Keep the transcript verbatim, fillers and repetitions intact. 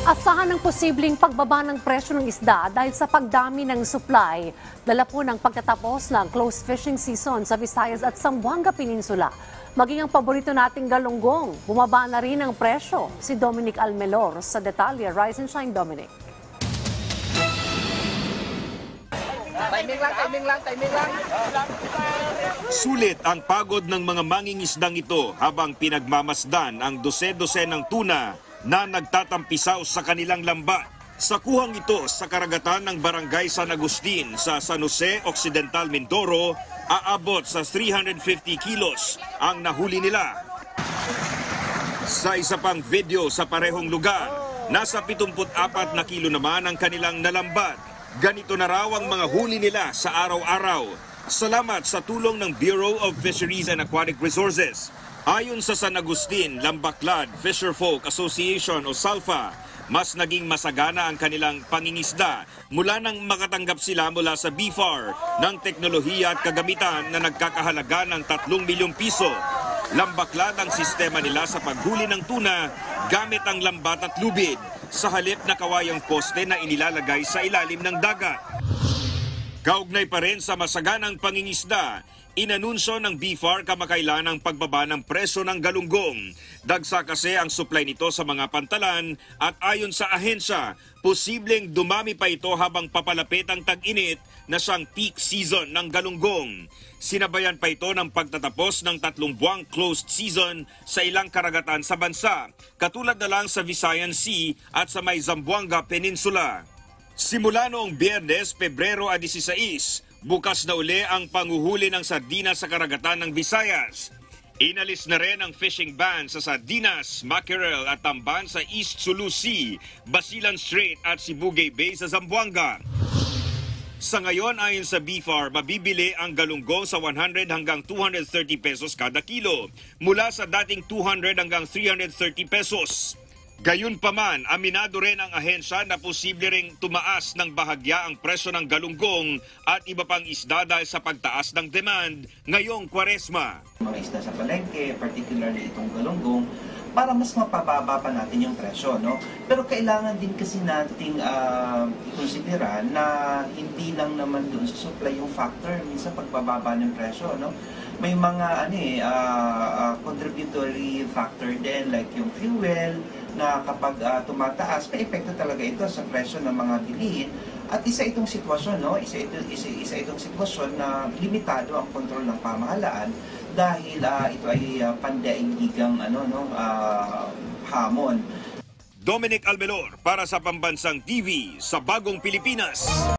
Asahan ng posibleng pagbaba ng presyo ng isda dahil sa pagdami ng supply. Dala po ng pagtatapos ng close fishing season sa Visayas at Zamboanga Peninsula. Maging ang paborito nating galunggong, bumaba na rin ang presyo. Si Dominic Almelor sa detalye. Rise and shine, Dominic. Timing lang, timing lang, timing lang. Sulit ang pagod ng mga mangingisdang ito habang pinagmamasdan ang dose-dose ng tuna na nagtatampisaw sa kanilang lambat. Sa kuhang ito sa karagatan ng Barangay San Agustin sa San Jose Occidental, Mindoro, aabot sa three hundred fifty kilos ang nahuli nila. Sa isa pang video sa parehong lugar, nasa pitungput apat na kilo naman ang kanilang nalambat. Ganito na raw ang mga huli nila sa araw-araw. Salamat sa tulong ng Bureau of Fisheries and Aquatic Resources. Ayon sa San Agustin Lambaklad Fisherfolk Association o SALFA, mas naging masagana ang kanilang pangingisda mula nang makatanggap sila mula sa B F A R ng teknolohiya at kagamitan na nagkakahalaga ng tatlong milyong piso. Lambaklad ang sistema nila sa paghuli ng tuna gamit ang lambat at lubid sa halip na kawayang poste na inilalagay sa ilalim ng dagat. Kaugnay pa rin sa masaganang pangingisda, inanunsyo ng B F A R kamakailan ang pagbaba ng presyo ng galunggong. Dagsa kasi ang supply nito sa mga pantalan at ayon sa ahensya, posibleng dumami pa ito habang papalapit ang tag-init na siyang peak season ng galunggong. Sinabayan pa ito ng pagtatapos ng tatlong buwang closed season sa ilang karagatan sa bansa, katulad na lang sa Visayan Sea at sa may Zamboanga Peninsula. Simula noong Biyernes, Pebrero disiseis, bukas na uli ang panguhuli ng sardinas sa karagatan ng Visayas. Inalis na rin ang fishing ban sa sardinas, mackerel at tamban sa East Sulu Sea, Basilan Strait at Sibugay Bay sa Zamboanga. Sa ngayon, ayon sa B F A R, mabibili ang galunggong sa one hundred hanggang two hundred thirty pesos kada kilo, mula sa dating two hundred hanggang three hundred thirty pesos. Gayunpaman, aminado rin ang ahensya na posible ring tumaas ng bahagya ang presyo ng galunggong at iba pang isda dahil sa pagtaas ng demand ngayong Kwaresma. Mga isda sa palengke, particularly itong galunggong, para mas mapababa pa natin yung presyo, no? Pero kailangan din kasi nating uh, ikonsidera na hindi lang naman doon sa supply yung factor, minsan pagbababa ng presyo, no? May mga ano eh, uh, uh, contributory factor din like yung fuel na kapag uh, tumataas, may epekto talaga ito sa presyo ng mga bilihin. At isa itong sitwasyon, no? Isa, ito, isa, isa itong sitwasyon na limitado ang kontrol ng pamahalaan dahil uh, ito ay uh, pandaigdigang ano, no, uh, hamon. Dominic Almelor para sa Pambansang T V sa Bagong Pilipinas.